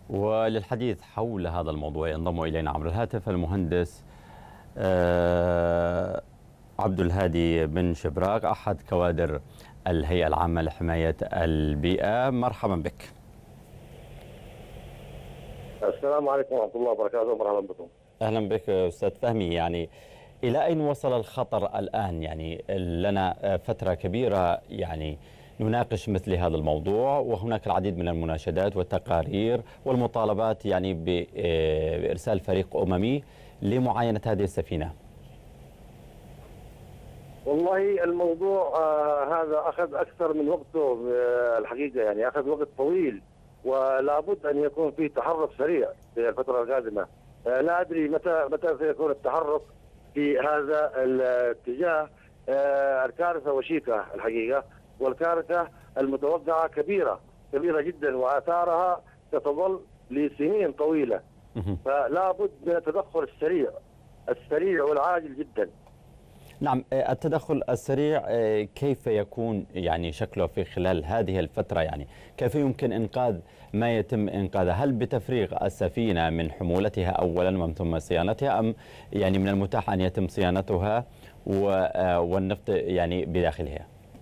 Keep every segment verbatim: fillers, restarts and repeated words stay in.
وللحديث حول هذا الموضوع ينضم إلينا عبر الهاتف المهندس آه، عبد الهادي بن شبراك، أحد كوادر الهيئة العامة لحماية البيئة. مرحبا بك. السلام عليكم ورحمة الله وبركاته. مرحبا بكم. أهلا بك أستاذ فهمي. يعني إلى أين وصل الخطر الآن؟ يعني لنا فترة كبيرة يعني نناقش مثل هذا الموضوع، وهناك العديد من المناشدات والتقارير والمطالبات يعني بإرسال فريق أممي لمعاينة هذه السفينة. والله الموضوع آه هذا أخذ أكثر من وقته آه الحقيقة، يعني أخذ وقت طويل، ولا بد أن يكون في تحرك سريع في الفترة القادمة. آه لا أدري متى متى سيكون التحرك في هذا الاتجاه. آه الكارثة وشيكة الحقيقة، والكارثة المتوقعة كبيرة كبيرة جدا، وآثارها ستظل لسنين طويلة. فلا بد من التدخل السريع السريع والعاجل جدا. نعم، التدخل السريع كيف يكون يعني شكله في خلال هذه الفترة؟ يعني كيف يمكن إنقاذ ما يتم إنقاذه؟ هل بتفريغ السفينة من حمولتها أولا ومن ثم صيانتها، أم يعني من المتاح أن يتم صيانتها والنفط يعني بداخلها؟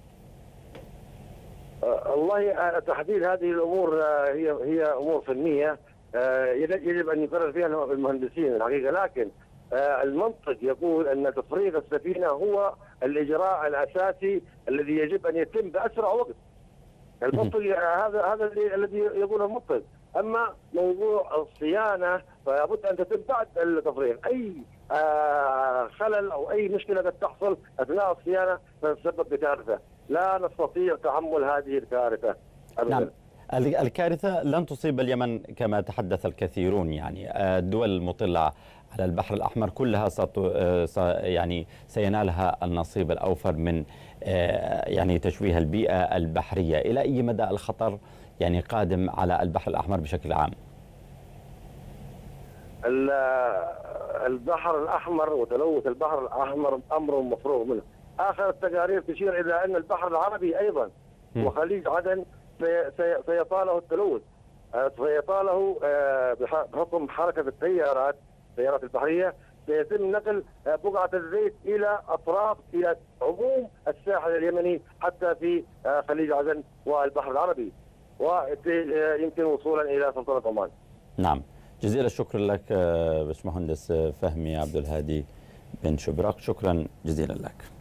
والله تحديد هذه الأمور هي هي أمور فنية يجب أن يقرر فيها المهندسين الحقيقة، لكن المنطق يقول أن تفريغ السفينة هو الإجراء الأساسي الذي يجب أن يتم بأسرع وقت. المنطق هذا هذا الذي يقوله المنطق. أما موضوع الصيانة فلا بد أن تتم بعد التفريغ. أي خلل أو أي مشكلة قد تحصل أثناء الصيانة ستسبب بكارثة. لا نستطيع تحمل هذه الكارثة أبداً. نعم. الكارثة لن تصيب اليمن كما تحدث الكثيرون، يعني الدول المطلة على البحر الأحمر كلها يعني سينالها النصيب الأوفر من يعني تشويه البيئة البحرية. إلى أي مدى الخطر يعني قادم على البحر الأحمر بشكل عام؟ البحر الأحمر وتلوث البحر الأحمر أمر مفروغ منه. آخر التقارير تشير إلى أن البحر العربي أيضا وخليج عدن سيطاله التلوث، سيطاله بحكم حركة التيارات التيارات البحرية. سيتم نقل بقعة الزيت إلى أطراف إلى عموم الساحل اليمني حتى في خليج عدن والبحر العربي، ويمكن وصولا إلى سلطنة عمان. نعم، جزيل الشكر لك باشمهندس فهمي عبد الهادي بن شبراك، شكرا جزيلا لك.